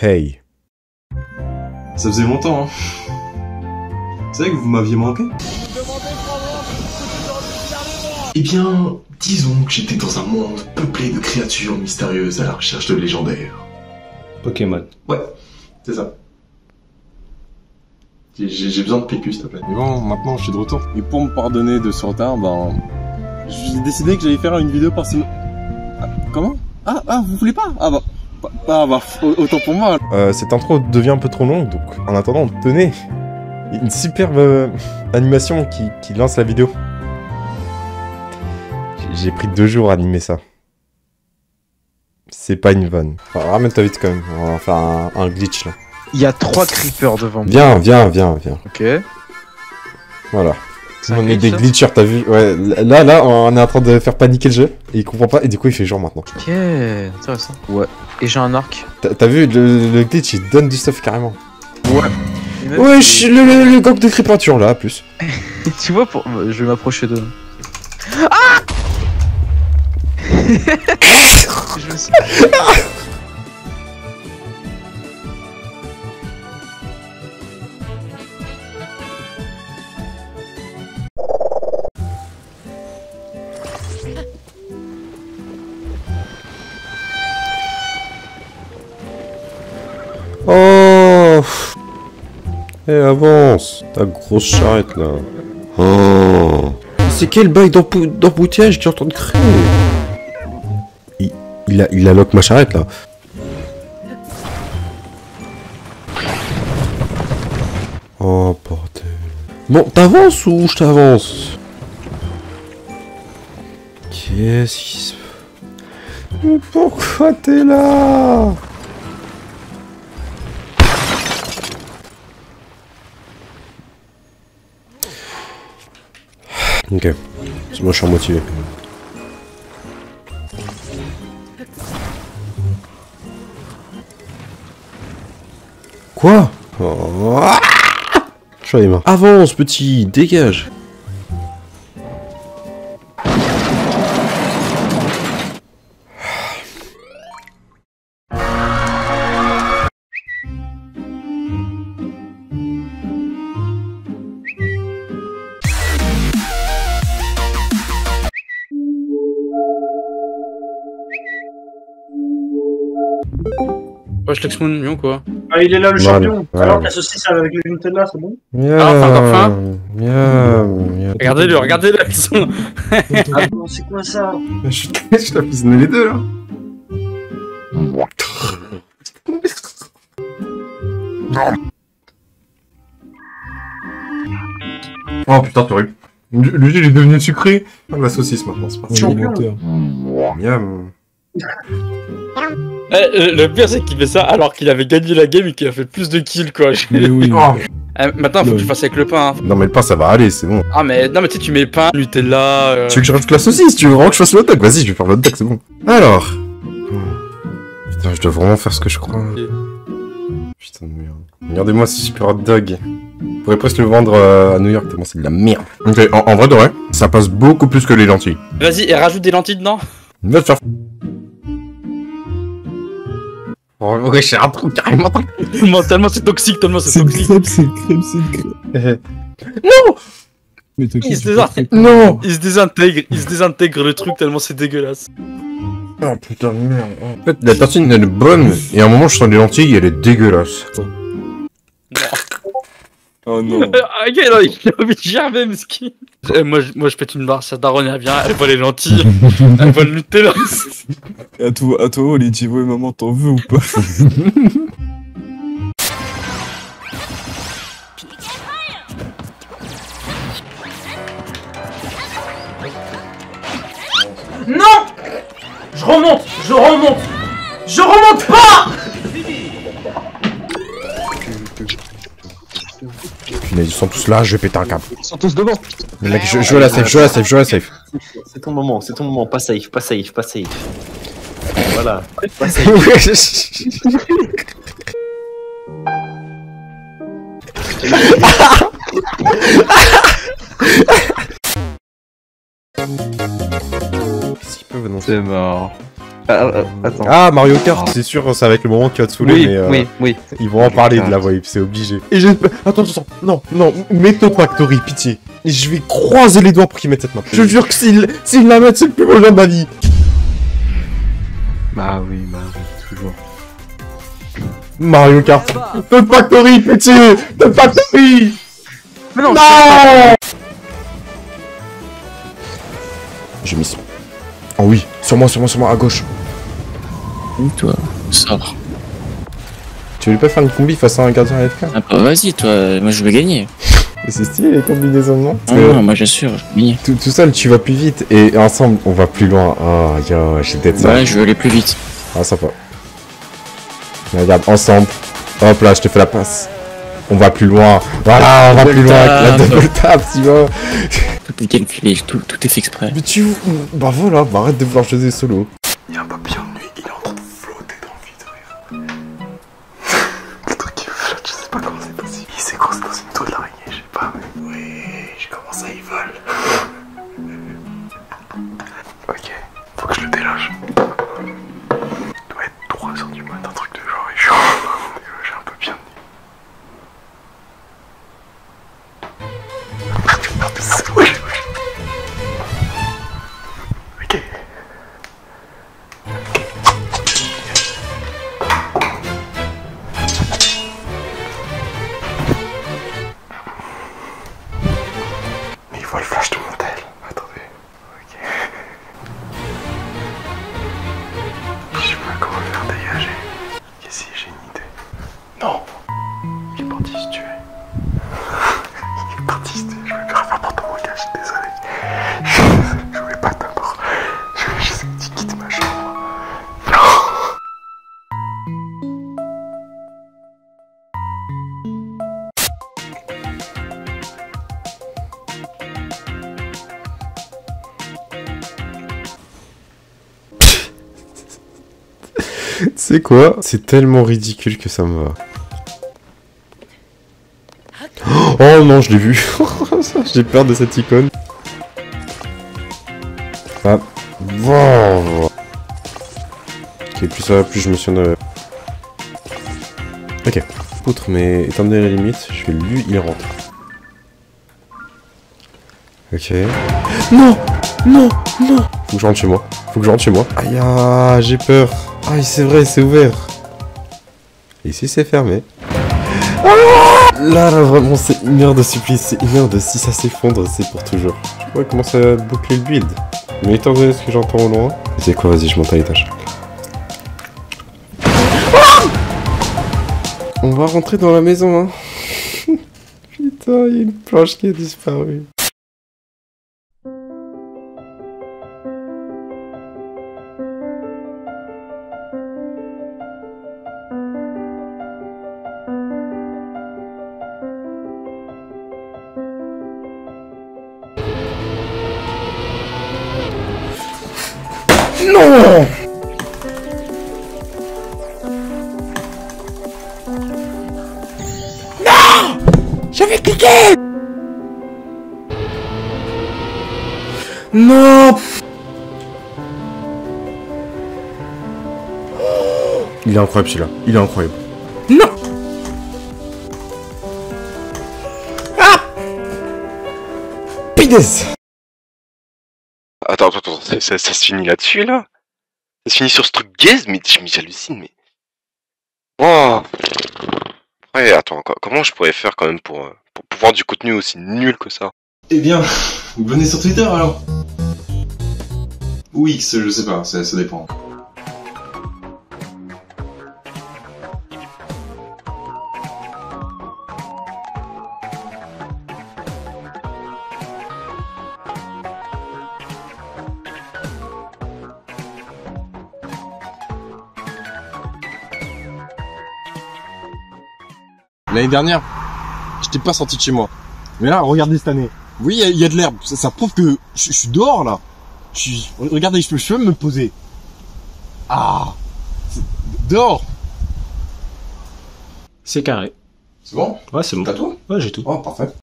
Hey. Ça faisait longtemps, hein. C'est vrai que vous m'aviez manqué? Eh bien, disons que j'étais dans un monde peuplé de créatures mystérieuses à la recherche de légendaires. Pokémon. Ouais, c'est ça. J'ai besoin de PQ, s'il te plaît. Mais bon, maintenant je suis de retour. Et pour me pardonner de ce retard, j'ai décidé que j'allais faire une vidéo par semaine. Ah, comment? Ah, vous voulez pas? Autant pour moi. Cette intro devient un peu trop longue, donc en attendant, tenez, une superbe animation qui lance la vidéo. J'ai pris 2 jours à animer ça. C'est pas une vanne. Enfin, ramène ta vite quand même, on va faire un glitch là. Il y a 3 creepers devant moi. Viens. Ok. Voilà. C'est un On est glitch, des ça glitchers, t'as vu? Ouais, là, on est en train de faire paniquer le jeu, et il comprend pas, et du coup il fait genre maintenant. Ok, intéressant. Ouais. Et j'ai un arc. T'as vu, le glitch il donne du stuff carrément. Ouais. Ouais, le gang de creeper là, plus. Tu vois, je vais m'approcher de... Ah je me suis... Oh. Eh, avance, ta grosse charrette là. Oh. C'est quel bail d'embouteillage qui est en train de créer? Il a lock ma charrette là. Oh bordel. Bon, t'avances ou je t'avance? Qu'est-ce qui se... Mais pourquoi t'es là? Ok, moi je suis motivé. Quoi? Oh. Je suis allé mains. Avance petit, dégage. Wesh Lexmoon, mieux quoi. Ah, il est là le champion. Voilà. Alors que la saucisse avec le Nutella, c'est bon? Miaou, Ah, t'as encore faim? miaou. Regardez-le, ils sont... Ah bon, c'est quoi ça? Je t'ai fusionné les deux là. Oh putain, t'aurais... Lui, il est devenu sucré. Ah, la saucisse maintenant, c'est parti. Champion. Miam. le pire c'est qu'il fait ça alors qu'il avait gagné la game et qu'il a fait plus de kills quoi. Mais oui. Oh. Maintenant faut que tu fasses avec le pain. Hein. Non mais le pain ça va aller, c'est bon. Ah mais non mais tu sais tu mets pain, Nutella... Tu veux que je rajoute la saucisse? Tu veux vraiment que je fasse le hot dog? Vas-y, je vais faire le hot dog, c'est bon. Alors... Putain, je dois vraiment faire ce que je crois. Putain de merde. Regardez-moi ce super hot dog. Je pourrais presque le vendre à New York tellement c'est de la merde. Ok, en vrai de vrai, ça passe beaucoup plus que les lentilles. Vas-y et rajoute des lentilles dedans. Va te faire... Oh ouais, j'ai un truc carrément... Tellement c'est toxique, tellement c'est toxique. C'est crème. Non. Mais t'inquiète, Il se désintègre. Non. Il se désintègre le truc tellement c'est dégueulasse. Oh putain de merde. En fait, la tartine elle est bonne, et à un moment je sens les lentilles, elle est dégueulasse. Oh non. Ah gars, il a envie de gerber, mesquin. Moi je pète une barre, sa daronne elle vient, elle voit les lentilles, elle voit le Nutella. À toi, Oli, tu vois, maman, t'en veux ou pas? Non! Je remonte pas! Ils sont tous là, je vais péter un câble. Ils sont tous devant. Mais mec, je veux la safe. C'est ton moment, pas safe. Voilà, pas safe. Qu'est-ce qu'ils peuvent annoncer? C'est mort. Attends. Ah, Mario Kart, c'est sûr, ça va être le moment qui va te saouler, Oui, mais oui. ils vont en parler de la VoIP, c'est obligé. Et j'espère... Attends, non, mets-toi Factory, pitié. Je vais croiser les doigts pour qu'ils mettent cette map. Je jure que s'ils la mettent, c'est le plus beau jeu de ma vie. Bah oui, toujours. Mario Kart. Toad Factory, pitié. Toad Factory. Mais non, J'ai mis... Oh oui, sur moi, à gauche. Toi, sors. Tu veux pas faire une combi face à un gardien AFK? Ah bah vas-y, toi, moi je vais gagner. Mais c'est stylé les combinaisons, non? Non, moi j'assure, je vais gagner. Tout seul, tu vas plus vite, et ensemble, on va plus loin. Ah, yo, j'ai peut-être ça. Ouais, je veux aller plus vite. Ah, sympa. Mais regarde, ensemble. Hop là, je te fais la passe. On va plus loin. Voilà, on va plus loin avec la double tap, tu vois. Tout est calculé, tout est fait exprès. Mais tu... Bah voilà, bah arrête de vouloir jouer des solos. Il y a un papillon de nuit, il est en train de flotter dans le vide de rire. Le truc qui flotte, je sais pas comment c'est possible. Il s'est coincé dans une toile d'araignée, je sais pas. Oui, je commence à y voler. Ok, faut que je le déloge. Il doit être 3h du matin, un truc de genre, et j'ai un papillon de nuit. Oui. Ok. Mais il voit le flash de mon tel. Attendez. Ok. Je sais pas comment le faire dégager. Ok, si, j'ai une idée. Non. Il est parti se tuer. Il est parti se tuer. Je vais faire n'importe quoi, gars, je suis désolé. Je voulais pas d'abord. Je voulais juste que tu quittes ma chambre. Non. Tu sais quoi? C'est tellement ridicule que ça me va. Oh non, je l'ai vu. J'ai peur de cette icône. Ah. Bon. Ok, plus ça va, plus je me suis en... Ok. Outre, mais étant donné la limite, je vais lui, il rentre. Ok. Non. Faut que je rentre chez moi. Aïe, ah, j'ai peur. Ah, c'est vrai, c'est ouvert. Et si c'est fermé? Là, vraiment, c'est une heure de supplice. C'est une heure de si ça s'effondre, c'est pour toujours. Je pourrais commencer à boucler le build. Mais étant donné ce que j'entends au loin... C'est quoi, vas-y, je monte à l'étage. On va rentrer dans la maison, hein. Putain, il y a une planche qui a disparu. Non! Non! J'avais cliqué! Non! Il est incroyable celui-là. Il est incroyable. Non! Ah! Pides! Attends, ça se finit là-dessus, là? Ça se finit sur ce truc gaze, mais j'hallucine, mais... Oh. Ouais, attends, comment je pourrais faire quand même pour pouvoir du contenu aussi nul que ça? Eh bien, venez sur Twitter alors. Ou X, je sais pas, ça dépend. L'année dernière, j'étais pas sorti de chez moi. Mais là, regardez cette année. Oui, il y a de l'herbe. Ça prouve que je suis dehors là. Regardez, je peux me poser. Ah, dehors. C'est carré. C'est bon? Ouais, c'est bon. T'as tout? Ouais, j'ai tout. Oh, parfait.